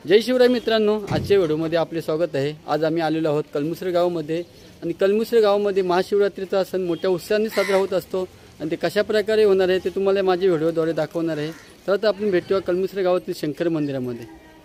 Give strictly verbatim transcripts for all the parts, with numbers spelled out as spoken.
जय शिवराय मित्रांनो, आजच्या व्हिडिओमध्ये आपले स्वागत आहे। आज आम्ही आलेलो आहोत कलमुसरे गावामध्ये आणि कलमुसरे गावामध्ये महाशिवरात्रीचा सण मोठ्या उत्साहाने साजरा होत असतो आणि ते कशा प्रकारे होणार आहे ते तुम्हाला माझ्या व्हिडिओद्वारे दाखवणार आहे। तर आता आपण भेटूया कलमुसरे गावातील शंकर मंदिरामध्ये।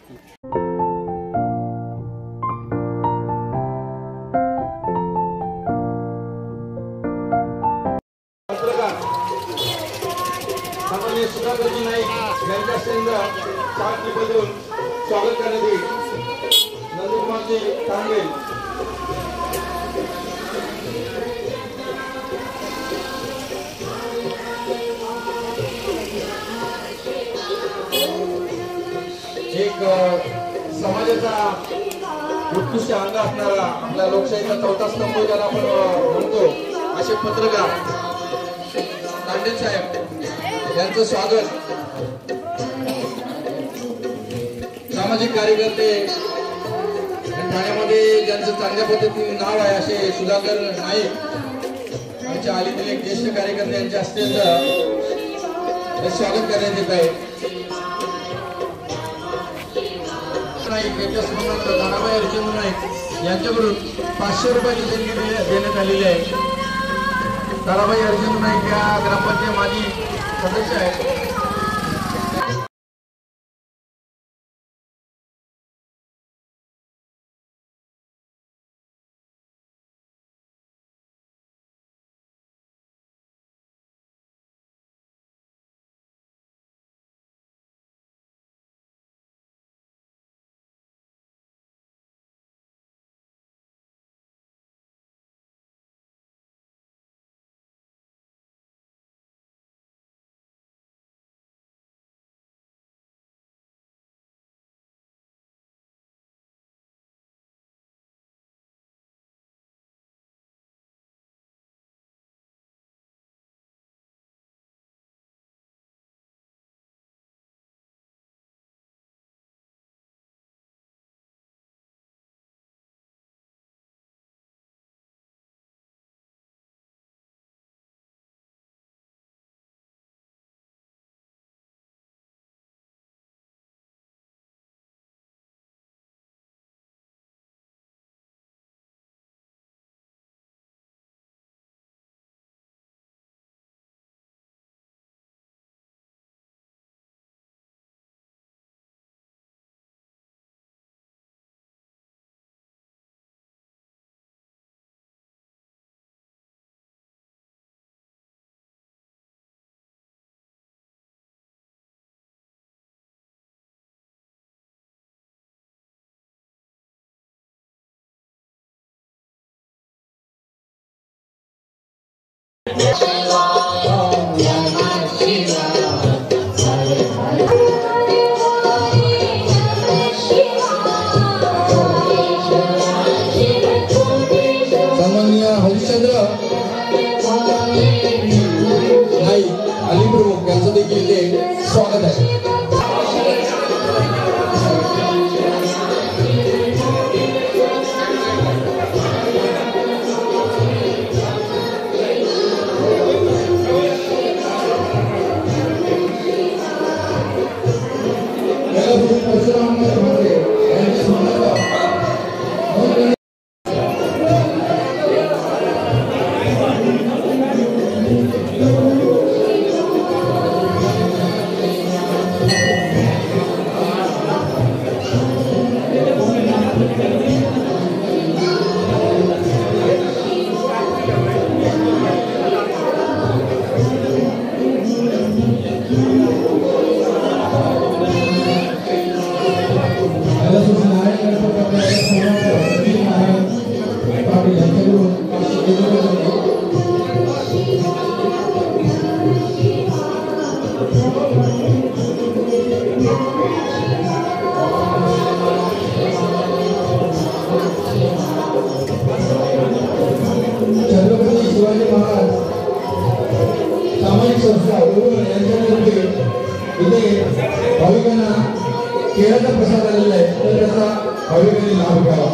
स्वागत करण्यात येईल। नंदकुमारजी तांबे एक समाजाचा उत्कृष्ट अंग असणारा आपल्या लोकशाहीचा चौथा स्तंभ ज्याला आपण म्हणतो असे पत्रकार तांडे साहेब यांचं स्वागत। सामाजिक कार्यकर्ते ठाण्यामध्ये ज्यांचं चांगल्या पद्धतीने नाव आहे असे सुधाकर नाईक आमच्या आलीतील एक ज्येष्ठ कार्यकर्ते यांच्या हस्ते स्वागत करण्यात येत आहे। नाईक यांच्या समोर दानाबाई अर्चना नाईक यांच्याकडून पाचशे रुपयाची देणगी देण्यात आलेली आहे। दानाबाई अर्चना नाईक या ग्रामपंचायत माजी सदस्य आहेत। सन्माननीय हरिश्चंद्र नाईक अली प्रमुख यांचं देखील ते स्वागत आहे। सामाजिक संस्था यांच्यामध्ये इथे भाविकांना केळाचा प्रसाद आलेला आहे, तर त्याचा भाविकांनी लाभ घ्यावा।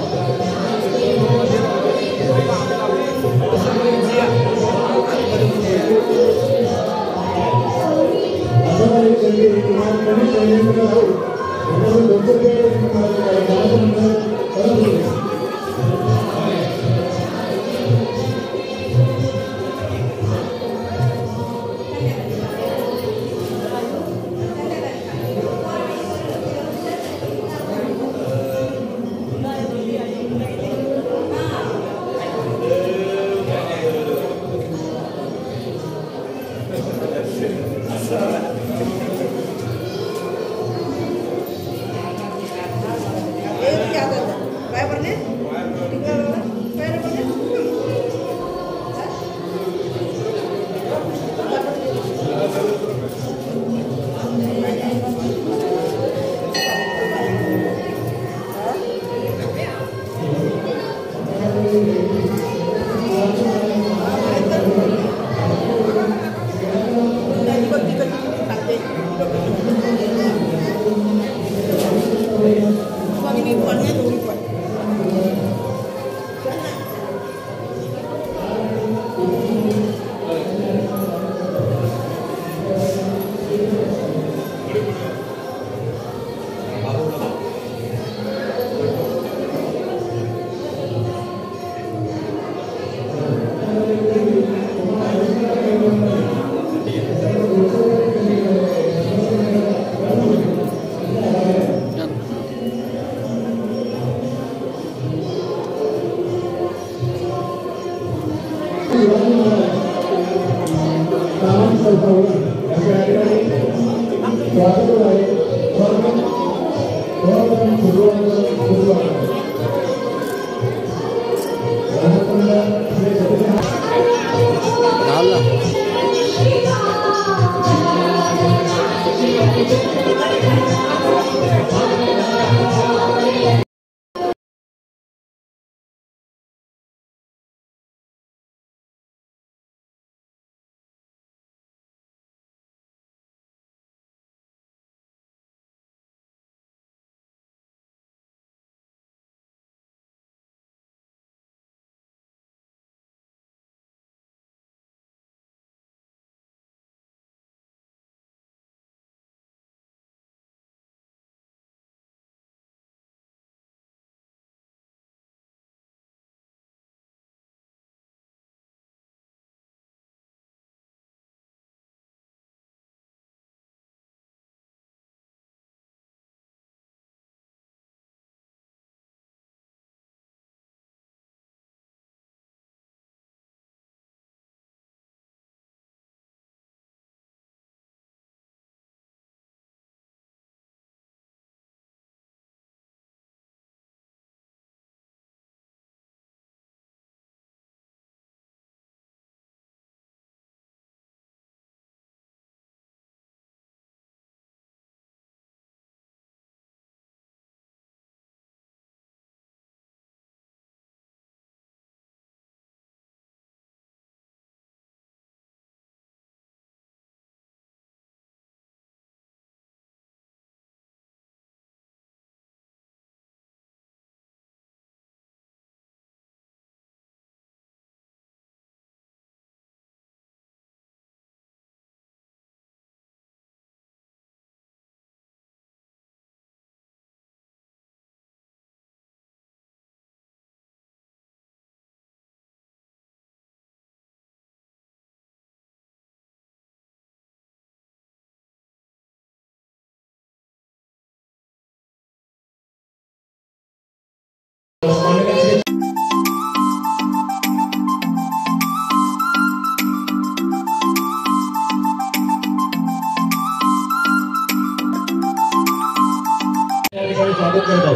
स्वागत करतो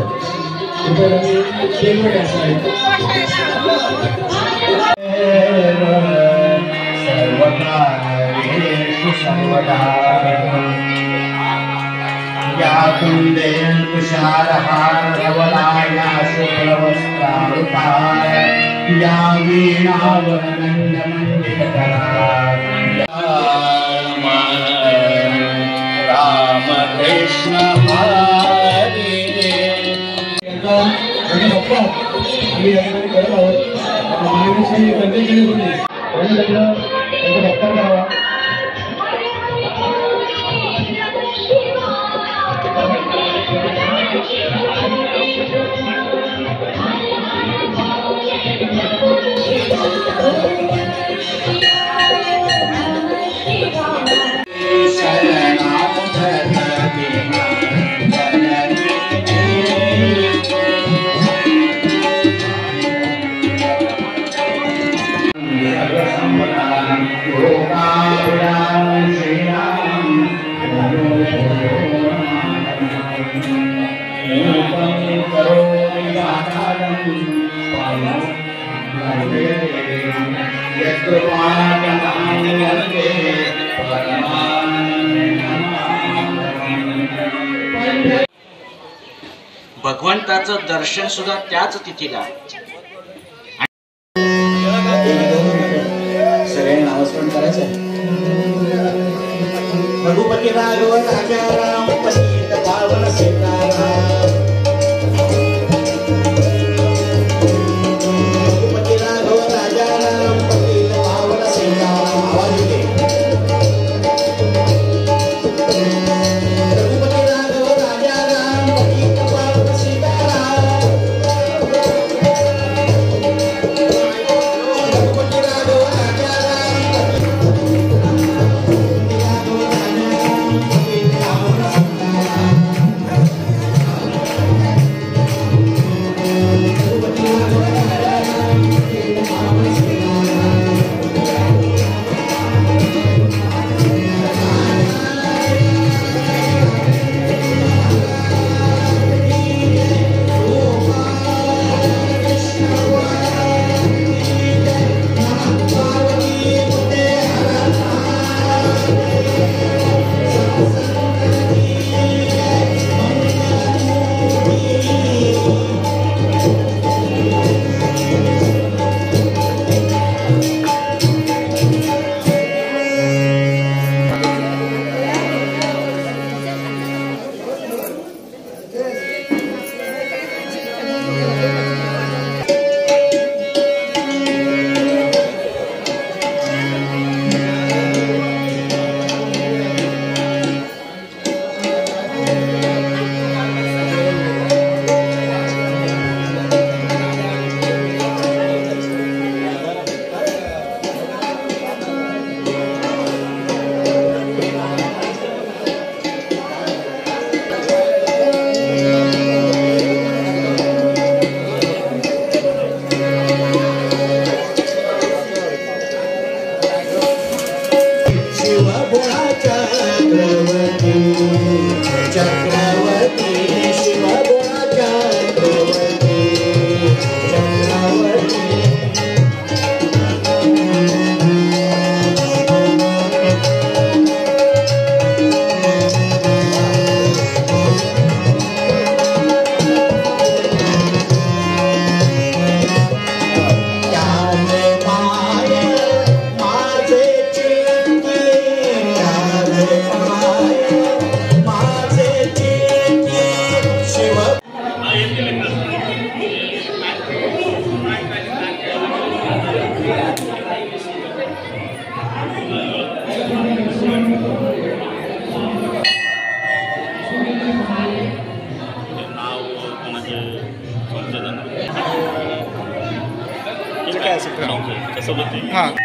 सर्वदा या कुंदेन तुषारहार धवलाया शुभ्रवस्त्रावृताय या वीणावरनन्दमण्डितकरा राम कृष्ण हरे आणि बप्पा आम्ही यासाठी करत आहोत मानवीशी कंटेंट होते आणि त्यांना त्यांचा बप्पा करावा भगवंताचं दर्शन सुद्धा त्याच तिथीला. सगळ्यांनी नामस्मरण करायचं. रघुपती राघव राजा राम पतित पावन सीताराम. रघुपती राघव राजा राम पतित पावन सीताराम. आवाज येते. रघुपती राघव राजा राम पतित पावन सीताराम. रघुपती राघव राजा हाँ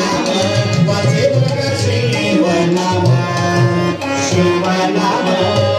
Shiva Nama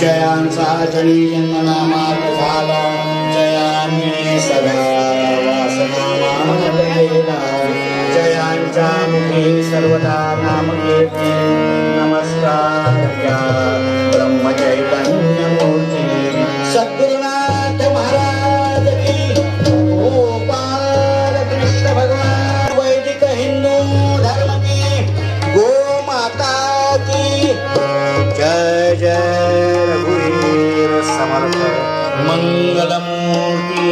जयांचा जळी जन्मनामात झाला जयाने सदा वासनामात गेला जयांच्या मुखी सर्वदा नाम कीर्ती नमस्कार त्या ब्रह्म चैतन्य मूर्ती सद्गुरुनाथ महाराज की गोपाल कृष्ण भगवान वैदिक हिंदू धर्म की गो माता की जय जय रघुवीर समर्थ मंगलमूर्ती।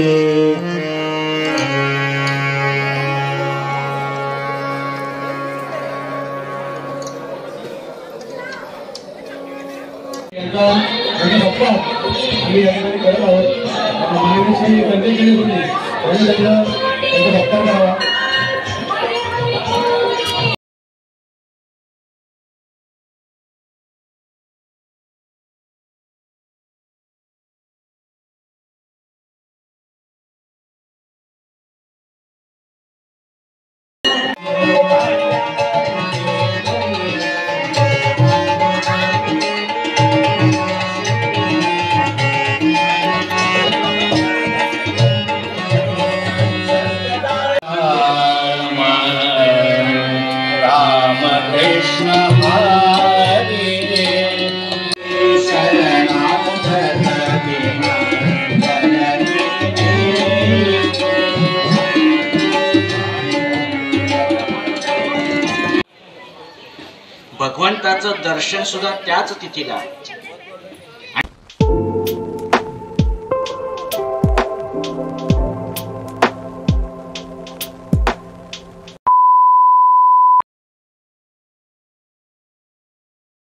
आम्ही या ठिकाणी करत आहोत महावीरची कंटेंट होती म्हणून त्याचं त्यांचा सत्कार करावा। भगवंताचं दर्शन सुद्धा त्याच तिथीला